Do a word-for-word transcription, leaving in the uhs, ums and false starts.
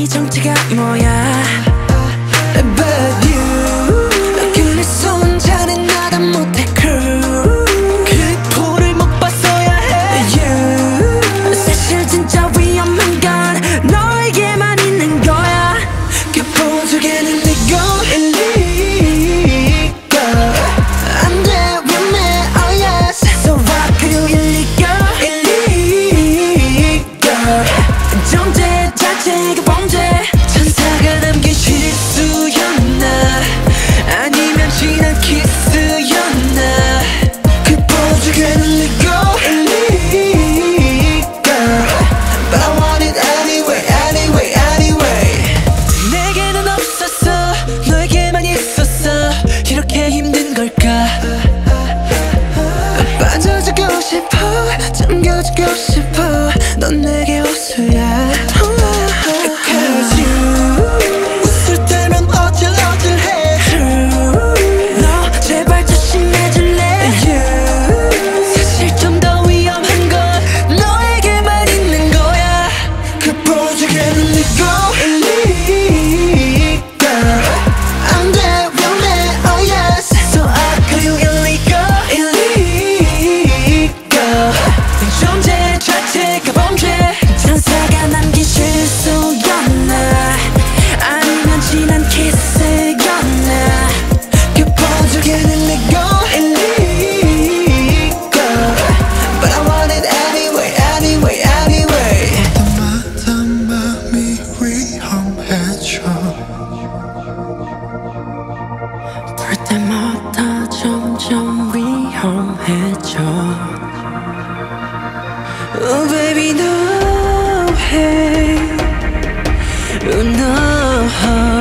네 정체가 뭐야? But you 그래서 혼자는 나다 못해 crew 그 포를 못 봤어야 해 You 사실 진짜 위험한 건 너에게만 있는 거야 그 포 두 개는 내고 illegal 안돼 위험해 oh yes So rock 그리고 illegal illegal 정체 자체가 범죄 천사가 남긴 실수였나 아니면 지난 키스였나 그 포즈는 legal illegal But I want it anyway anyway anyway 내게는 없었어 너에게만 있었어 이렇게 힘든 걸까 빠져주고 싶어 잠겨주고 싶어 넌 내게 호수야 Cause you 웃을 때면 어질어질해 너 제발 조심해줄래 You 사실 좀 더 위험한 건 너에게만 있는 거야 그 포즈는 legal illegal 안돼 위험해 oh yes So I call you illegal illegal 존재 자체가 범죄 천사가 남긴 실수였나 아니면 지난 키스였나 그 포즈는 legal illegal But I want it anyway anyway anyway 때마다 맘이 위험해져 볼 때마다 점점 위험해져 Oh baby no hey oh no